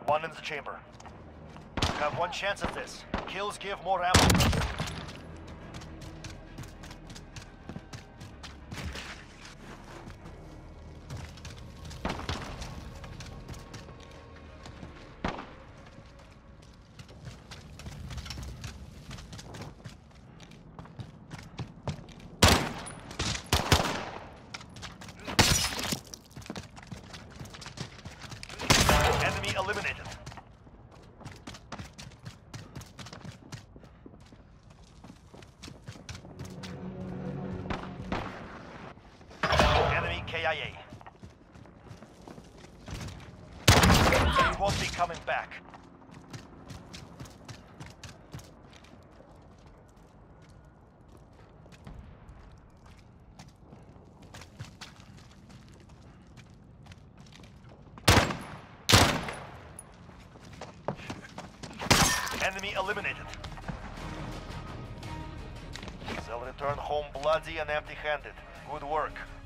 One in the chamber. You have one chance at this. Kills give more ammo. Enemy eliminated. Enemy KIA. He won't be coming back. Enemy eliminated. They'll return home bloody and empty-handed. Good work.